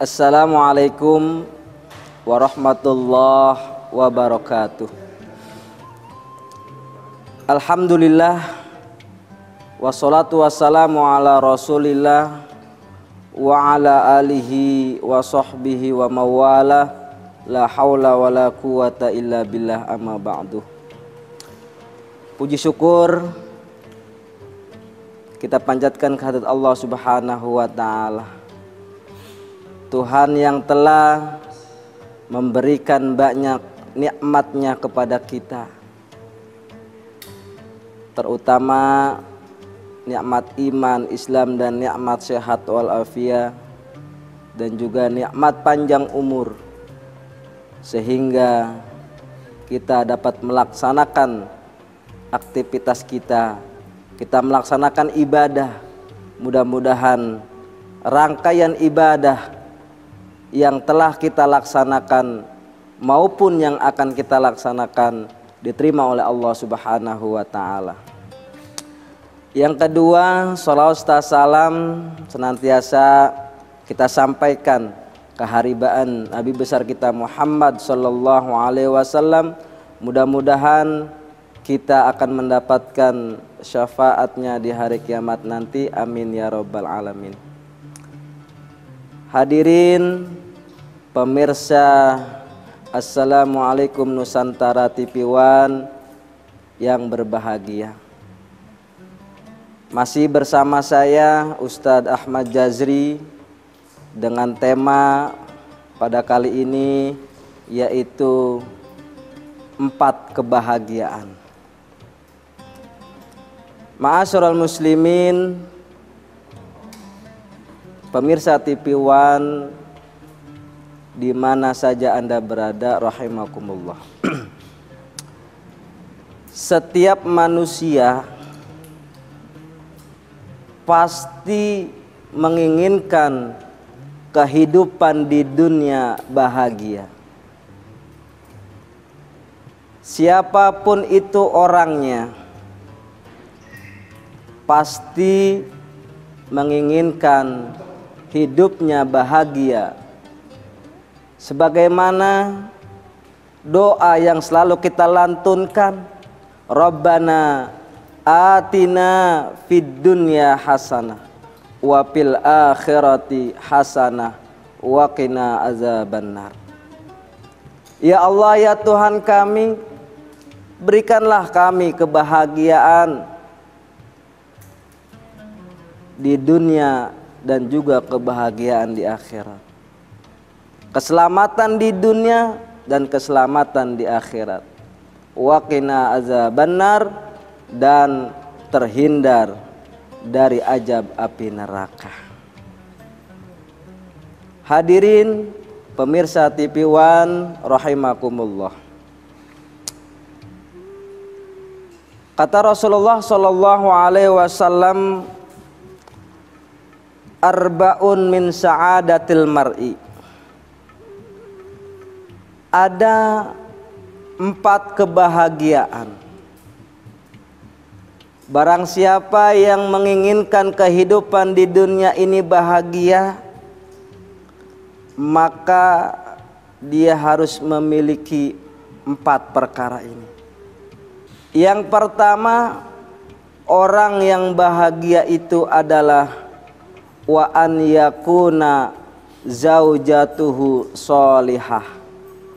Assalamualaikum warahmatullahi wabarakatuh. Alhamdulillah, wassalatu wassalamu ala rasulillah wa ala alihi wa sahbihi wa mawala, la hawla wa la quwata illa billah, amma ba'du. Puji syukur kita panjatkan kehadirat Allah subhanahu wa ta'ala, Tuhan yang telah memberikan banyak nikmatnya kepada kita, terutama nikmat iman, Islam, dan nikmat sehat walafiat, dan juga nikmat panjang umur, sehingga kita dapat melaksanakan aktivitas kita melaksanakan ibadah. Mudah-mudahan rangkaian ibadah yang telah kita laksanakan maupun yang akan kita laksanakan diterima oleh Allah subhanahu wa ta'ala. Yang kedua, sholawat serta salam senantiasa kita sampaikan keharibaan Nabi besar kita Muhammad sallallahu alaihi wasallam. Mudah-mudahan kita akan mendapatkan syafaatnya di hari kiamat nanti. Amin ya rabbal alamin. Hadirin pemirsa, Assalamualaikum Nusantara TV One yang berbahagia. Masih bersama saya Ustadz Ahmad Jazri dengan tema pada kali ini yaitu 4 kebahagiaan. Ma'asyiral muslimin, pemirsa TV One di mana saja Anda berada, rahimakumullah. Setiap manusia pasti menginginkan kehidupan di dunia bahagia. Siapapun itu orangnya pasti menginginkan hidupnya bahagia, sebagaimana doa yang selalu kita lantunkan, Rabbana atina fid dunya hasanah wa fil akhirati hasanah wa qina azabannar. Ya Allah, ya Tuhan kami, berikanlah kami kebahagiaan di dunia dan juga kebahagiaan di akhirat, keselamatan di dunia dan keselamatan di akhirat, wa qina azabannar, dan terhindar dari azab api neraka. Hadirin pemirsa TV One rahimakumullah. Kata Rasulullah sallallahu alaihi wasallam, arba'un min sa'adatil mar'i. Ada 4 kebahagiaan. Barang siapa yang menginginkan kehidupan di dunia ini bahagia, maka dia harus memiliki 4 perkara ini. Yang pertama, orang yang bahagia itu adalah wa an yakuna zaujatuhu sholihah.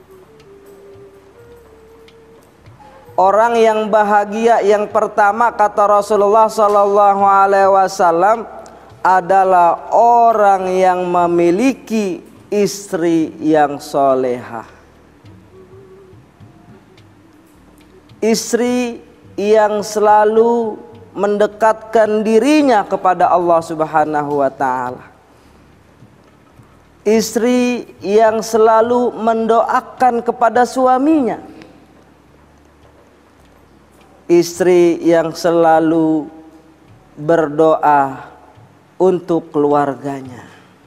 Orang yang bahagia yang pertama kata Rasulullah sallallahu alaihi wasallam adalah orang yang memiliki istri yang solehah. Istri yang selalu mendekatkan dirinya kepada Allah subhanahu wa ta'ala. Istri yang selalu mendoakan kepada suaminya. Istri yang selalu berdoa untuk keluarganya.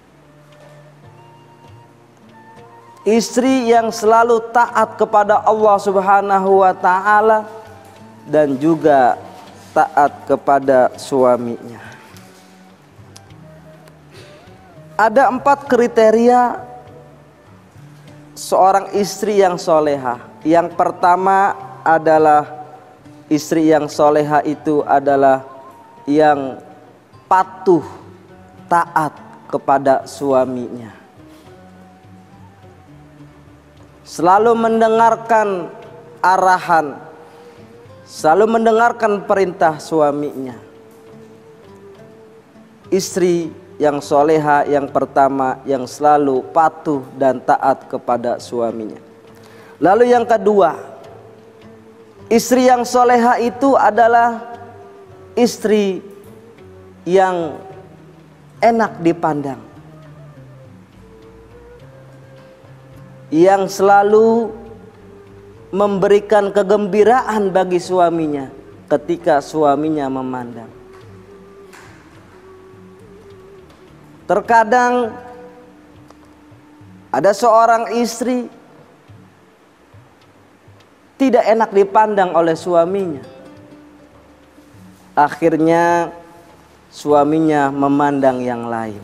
Istri yang selalu taat kepada Allah subhanahu wa ta'ala dan juga taat kepada suaminya. Ada 4 kriteria seorang istri yang solehah. Yang pertama adalah istri yang solehah itu adalah yang patuh, taat kepada suaminya, selalu mendengarkan arahan, selalu mendengarkan perintah suaminya. Istri yang soleha yang pertama yang selalu patuh dan taat kepada suaminya. Lalu yang kedua, istri yang soleha itu adalah istri yang enak dipandang, yang selalu memberikan kegembiraan bagi suaminya ketika suaminya memandang. Terkadang ada seorang istri tidak enak dipandang oleh suaminya. Akhirnya suaminya memandang yang lain.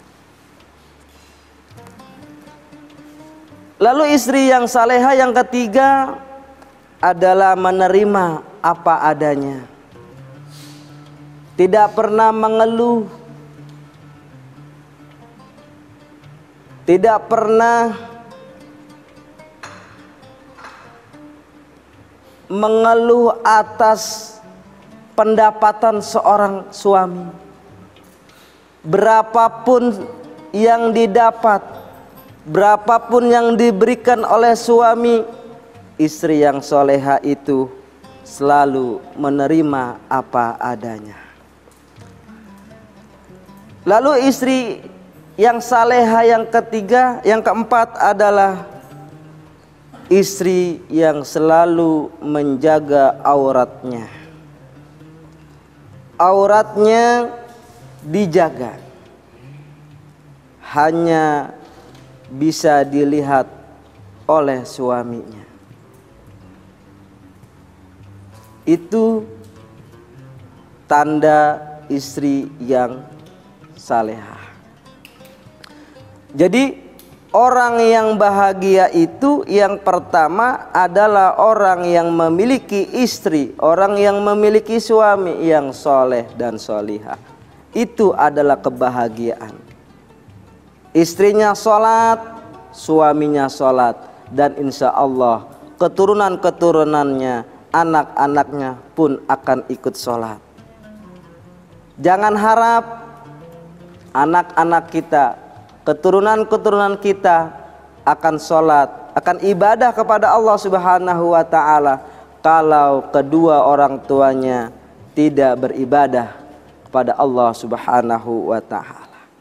Lalu istri yang saleha yang ketiga adalah menerima apa adanya, tidak pernah mengeluh, tidak pernah mengeluh atas pendapatan seorang suami. Berapapun yang didapat, berapapun yang diberikan oleh suami, istri yang soleha itu selalu menerima apa adanya. Lalu istri yang saleha yang ketiga, yang keempat adalah istri yang selalu menjaga auratnya. Auratnya dijaga, hanya bisa dilihat oleh suaminya. Itu tanda istri yang salehah. Jadi orang yang bahagia itu yang pertama adalah orang yang memiliki istri, orang yang memiliki suami yang soleh dan solihah. Itu adalah kebahagiaan. Istrinya sholat, suaminya sholat, dan insya Allah keturunan-keturunannya, anak-anaknya pun akan ikut sholat. Jangan harap anak-anak kita, keturunan-keturunan kita akan sholat, akan ibadah kepada Allah Subhanahu wa ta'ala kalau kedua orang tuanya tidak beribadah kepada Allah Subhanahu wa ta'ala.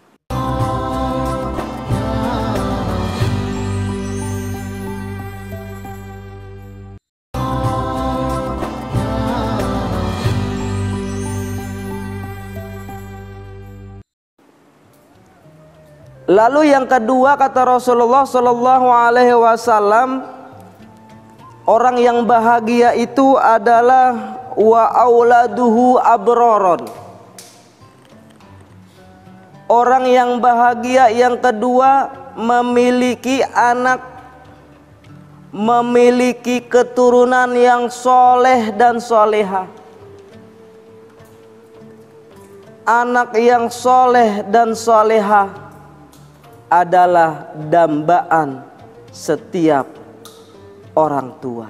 Lalu yang kedua kata Rasulullah Sallallahu Alaihi Wasallam, orang yang bahagia itu adalah wa auladuhu abroron. Orang yang bahagia yang kedua memiliki anak, memiliki keturunan yang soleh dan soleha. Anak yang soleh dan soleha adalah dambaan setiap orang tua.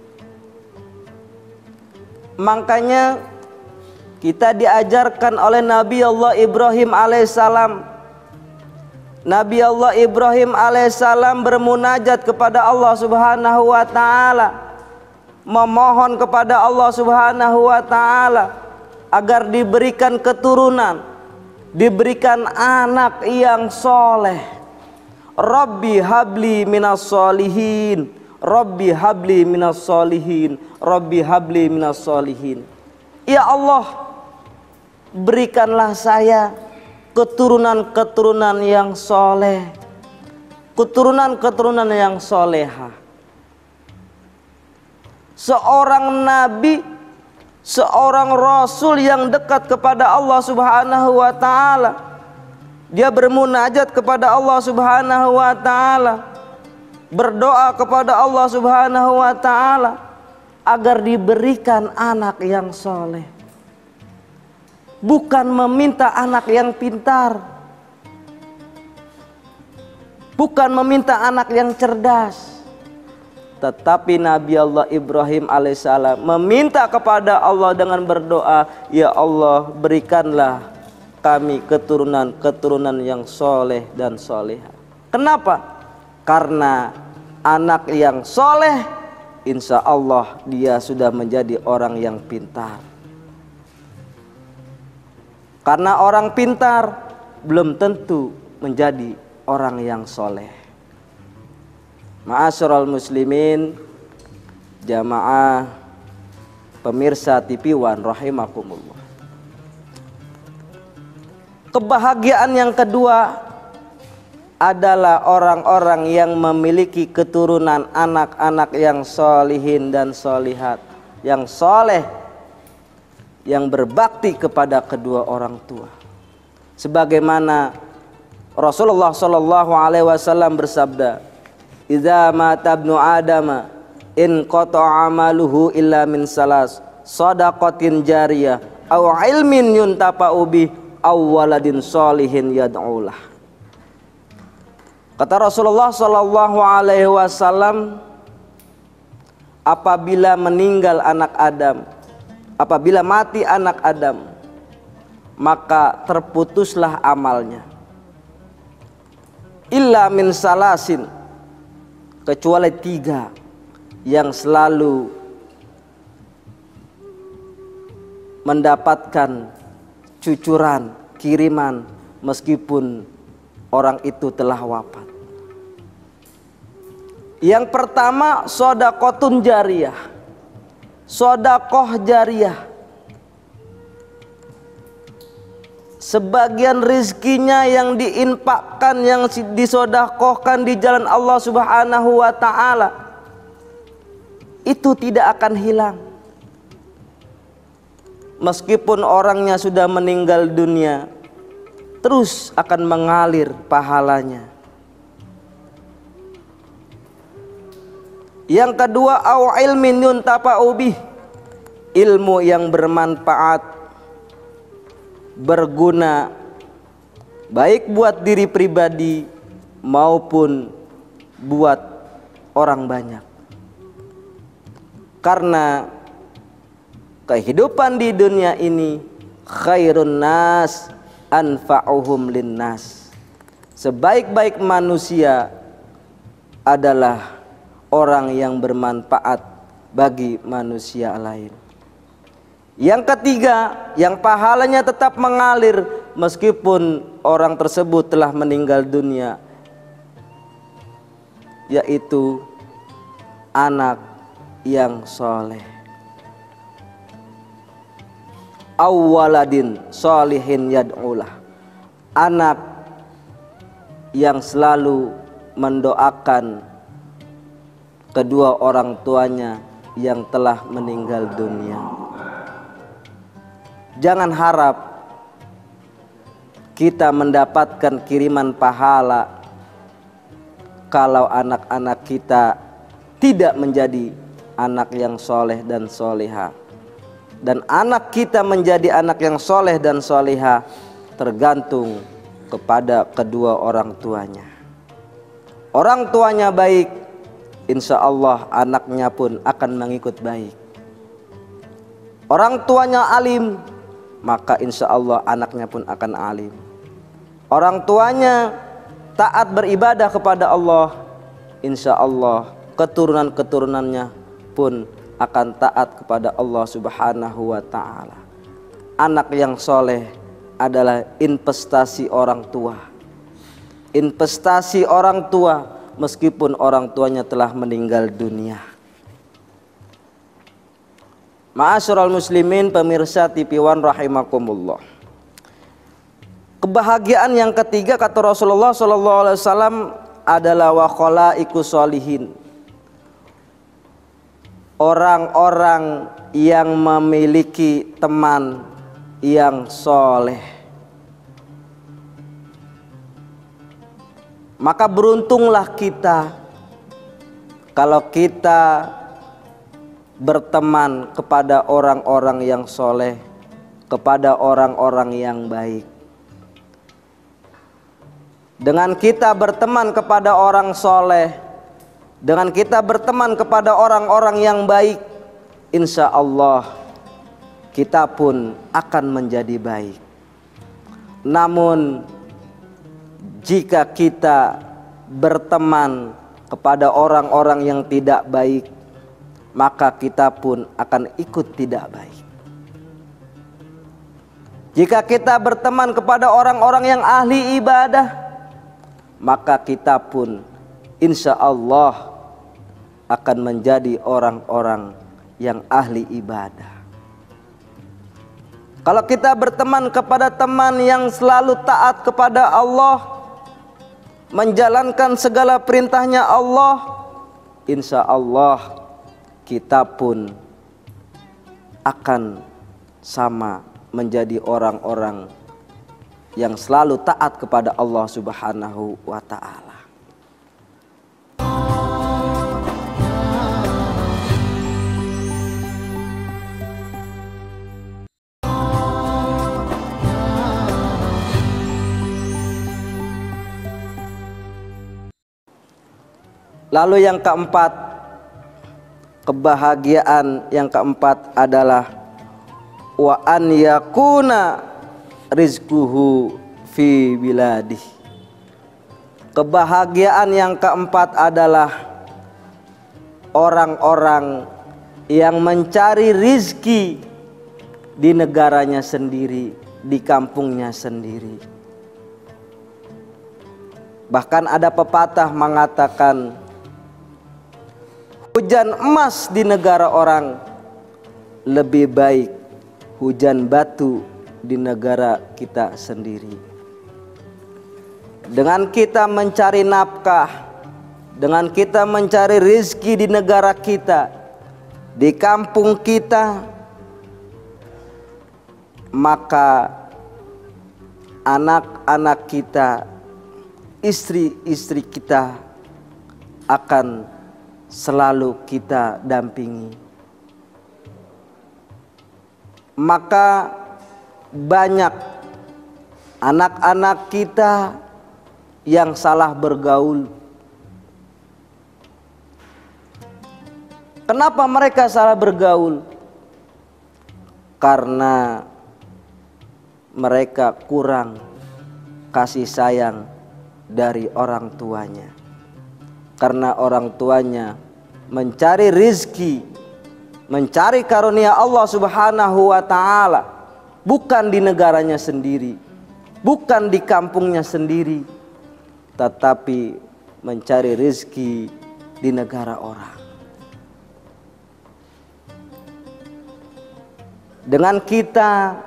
Makanya kita diajarkan oleh Nabi Allah Ibrahim alaihissalam. Nabi Allah Ibrahim alaihissalam bermunajat kepada Allah Subhanahu wa ta'ala, memohon kepada Allah Subhanahu wa ta'ala agar diberikan keturunan, diberikan anak yang soleh. Rabbi habli minas solihin, Rabbi habli minas solihin, Rabbi habli minas solihin. Ya Allah, berikanlah saya keturunan-keturunan yang soleh, keturunan-keturunan yang soleha. Seorang nabi, seorang rasul yang dekat kepada Allah Subhanahu wa ta'ala dia bermunajat kepada Allah Subhanahu wa taala, berdoa kepada Allah Subhanahu wa taala agar diberikan anak yang soleh. Bukan meminta anak yang pintar, bukan meminta anak yang cerdas, tetapi Nabi Allah Ibrahim alaihissalam meminta kepada Allah dengan berdoa, ya Allah berikanlah kami keturunan yang soleh dan solehah. Kenapa? Karena anak yang soleh, insya Allah dia sudah menjadi orang yang pintar. Karena orang pintar belum tentu menjadi orang yang soleh. Ma'asyiral muslimin, jamaah pemirsa TV One rahimakumullah. Kebahagiaan yang kedua adalah orang-orang yang memiliki keturunan anak-anak yang solihin dan solihat, yang soleh, yang berbakti kepada kedua orang tua. Sebagaimana Rasulullah Shallallahu Alaihi Wasallam bersabda, "Idza mata ibnu Adam in qata'a amaluhu illa min salas, shadaqatin jariyah, aw ilmin yuntafa'u bih, aw waladin sholihin yad'ulah." Kata Rasulullah Shallallahu Alaihi Wasallam, apabila meninggal anak Adam, apabila mati anak Adam, maka terputuslah amalnya. Illa min salasin, kecuali 3 yang selalu mendapatkan cucuran, kiriman meskipun orang itu telah wafat. Yang pertama, shadaqatun jariyah, sedekah jariyah. Sebagian rizkinya yang diinfakkan, yang disedekahkan di jalan Allah Subhanahu wa taala, itu tidak akan hilang. Meskipun orangnya sudah meninggal dunia, terus akan mengalir pahalanya. Yang kedua, au ilmin yuntafa'u bih, ilmu yang bermanfaat, berguna, baik buat diri pribadi maupun buat orang banyak. Karena kehidupan di dunia ini, khairun nas anfa'uhum linnas, sebaik-baik manusia adalah orang yang bermanfaat bagi manusia lain. Yang ketiga, yang pahalanya tetap mengalir meskipun orang tersebut telah meninggal dunia, yaitu anak yang soleh. Awwaladin sholihin yad'ulah, anak yang selalu mendoakan kedua orang tuanya yang telah meninggal dunia. Jangan harap kita mendapatkan kiriman pahala kalau anak-anak kita tidak menjadi anak yang soleh dan soleha. Dan anak kita menjadi anak yang soleh dan soleha tergantung kepada kedua orang tuanya. Orang tuanya baik, insya Allah anaknya pun akan mengikut baik. Orang tuanya alim, maka insya Allah anaknya pun akan alim. Orang tuanya taat beribadah kepada Allah, insya Allah keturunan-keturunannya pun akan taat kepada Allah Subhanahu wa ta'ala. Anak yang soleh adalah investasi orang tua. Investasi orang tua meskipun orang tuanya telah meninggal dunia. Ma'asyiral muslimin, pemirsa TV One rahimakumullah. Kebahagiaan yang ketiga kata Rasulullah SAW adalah wa khalaiqus sholihin, orang-orang yang memiliki teman yang soleh. Maka beruntunglah kita kalau kita berteman kepada orang-orang yang soleh, kepada orang-orang yang baik. Dengan kita berteman kepada orang soleh, dengan kita berteman kepada orang-orang yang baik, insya Allah kita pun akan menjadi baik. Namun jika kita berteman kepada orang-orang yang tidak baik, maka kita pun akan ikut tidak baik. Jika kita berteman kepada orang-orang yang ahli ibadah, maka kita pun insya Allah akan menjadi orang-orang yang ahli ibadah. Kalau kita berteman kepada teman yang selalu taat kepada Allah, menjalankan segala perintahnya Allah, insya Allah kita pun akan sama menjadi orang-orang yang selalu taat kepada Allah Subhanahu wa ta'ala. Lalu yang keempat, kebahagiaan yang keempat adalah wa an yakuna rizquhu fi biladih. Kebahagiaan yang keempat adalah orang-orang yang mencari rizki di negaranya sendiri, di kampungnya sendiri. Bahkan ada pepatah mengatakan, hujan emas di negara orang lebih baik hujan batu di negara kita sendiri. Dengan kita mencari nafkah, dengan kita mencari rezeki di negara kita, di kampung kita, maka anak-anak kita, istri-istri kita akan selalu kita dampingi. Maka banyak anak-anak kita yang salah bergaul. Kenapa mereka salah bergaul? Karena mereka kurang kasih sayang dari orang tuanya. Karena orang tuanya mencari rizki, mencari karunia Allah Subhanahu wa ta'ala, bukan di negaranya sendiri, bukan di kampungnya sendiri, tetapi mencari rizki di negara orang. Dengan kita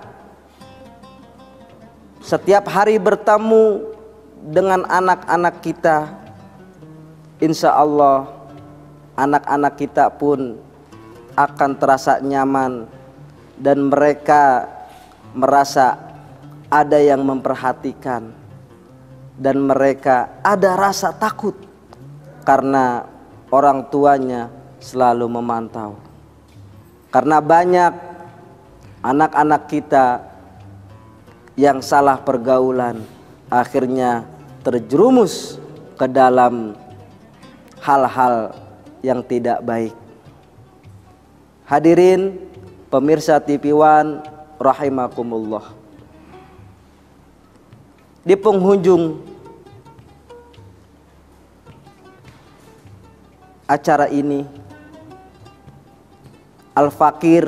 setiap hari bertemu dengan anak-anak kita, insya Allah anak-anak kita pun akan terasa nyaman dan mereka merasa ada yang memperhatikan dan mereka ada rasa takut karena orang tuanya selalu memantau. Karena banyak anak-anak kita yang salah pergaulan akhirnya terjerumus ke dalam hal-hal yang tidak baik. Hadirin pemirsa TV One rahimakumullah. Di penghujung acara ini, Al-Fakir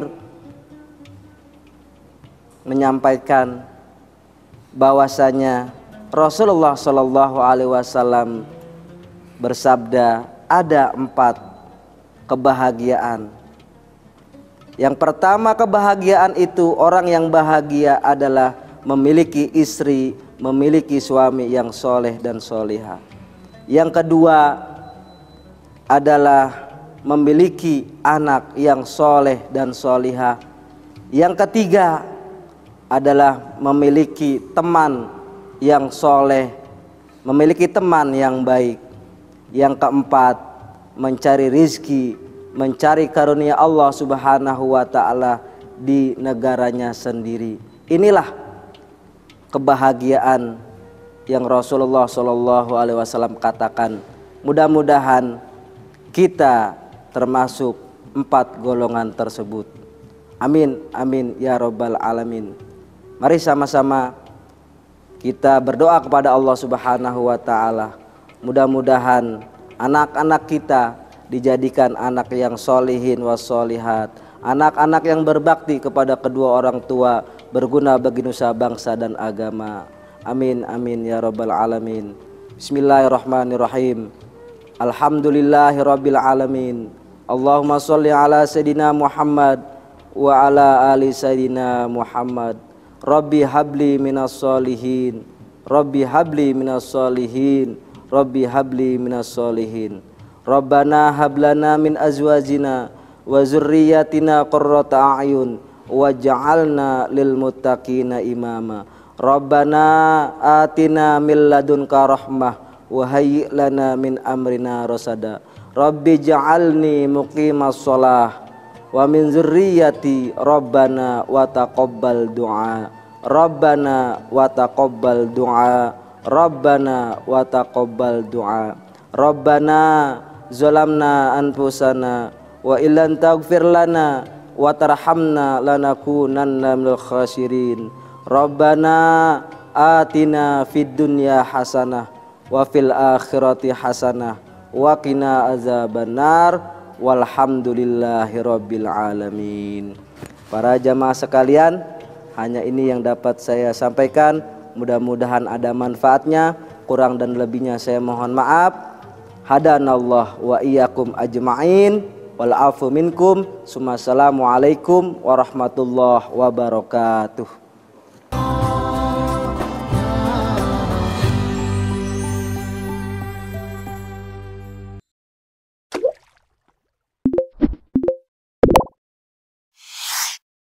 menyampaikan bahwasanya Rasulullah Shallallahu Alaihi Wasallam bersabda, ada 4 kebahagiaan. Yang pertama, kebahagiaan itu orang yang bahagia adalah memiliki istri, memiliki suami yang soleh dan soleha. Yang kedua adalah memiliki anak yang soleh dan soleha. Yang ketiga adalah memiliki teman yang soleh memiliki teman yang baik. Yang keempat, mencari rizki, mencari karunia Allah Subhanahu wa ta'ala di negaranya sendiri. Inilah kebahagiaan yang Rasulullah Shallallahu Alaihi Wasallam katakan. Mudah-mudahan kita termasuk 4 golongan tersebut. Amin, amin ya robbal alamin. Mari sama-sama kita berdoa kepada Allah Subhanahu wa ta'ala. Mudah-mudahan anak-anak kita dijadikan anak yang solihin wassolihat, anak-anak yang berbakti kepada kedua orang tua, berguna bagi nusa bangsa dan agama. Amin, amin ya robbal alamin. Bismillahirrahmanirrahim. Alhamdulillahi rabbil alamin. Allahumma sholli ala sayyidina Muhammad wa ala ali sayyidina Muhammad. Rabbi habli minas solihin, Rabbi habli minas solihin, Rabbi habli minas solihin. Rabbana hablana min azwajina wa zurriyyatina qurrata a'yun waj'alna lil muttaqina imama. Rabbana atina min ladunka rahmah wa hayyi' lana min amrina rasada. Rabbi ja'alni muqimas shalah wa min zurriyyati Rabbana wa taqabbal du'a. Rabbana wa taqabbal du'a. Rabbana wa taqabbal du'a. Rabbana zalamna anfusana wa illan taghfir lana wa tarhamna lanakunanna minal khasirin. Rabbana atina fid dunya hasanah wa fil akhirati hasanah wa qina azabannar. Walhamdulillahi rabbil alamin. Para jamaah sekalian, hanya ini yang dapat saya sampaikan. Mudah-mudahan ada manfaatnya. Kurang dan lebihnya saya mohon maaf. Hadanallah wa iyyakum ajma'in. Wal afu minkum. Assalamualaikum warahmatullahi wabarakatuh.